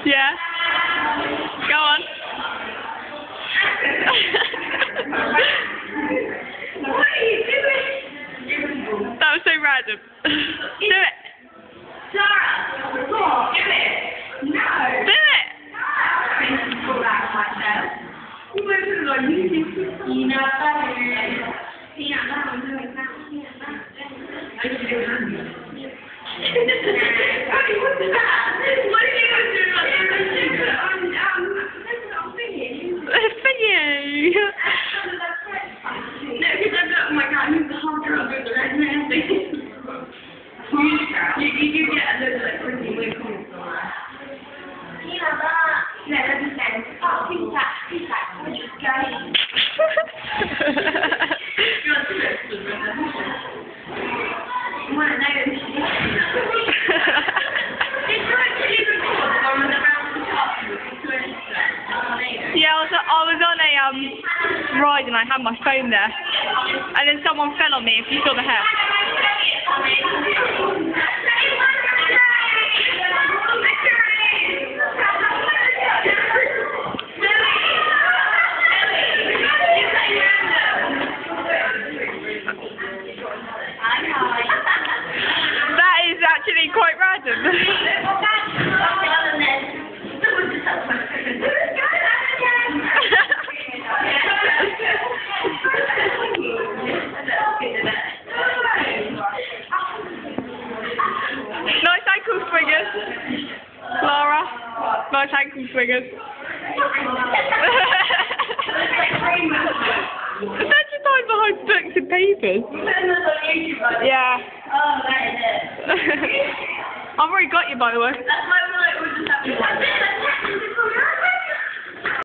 Yeah. Go on. What are you doing? That was so random. Do it. Sarah, come on, do it. No. Do it. Pull that myself. You went to the music. You know that. Yeah, that one doing that. What are you It's for you. No, because I've got, oh my god, who's the hot girl doing the red man thing? You get a little like pretty weird comments on that. Yeah, that. No, that's the same. Oh, peace out, we're just going. You're on the list, you want to know this shit? Did you actually record on the round the top? Yeah, I was on a ride and I had my phone there, and then someone fell on me. If you saw the hair. That is actually quite random. Nice ankle swingers, Laura. Nice ankle swingers. That's just hide behind books and papers. Yeah. Oh, that is it. I've already got you, by the way. That's my one.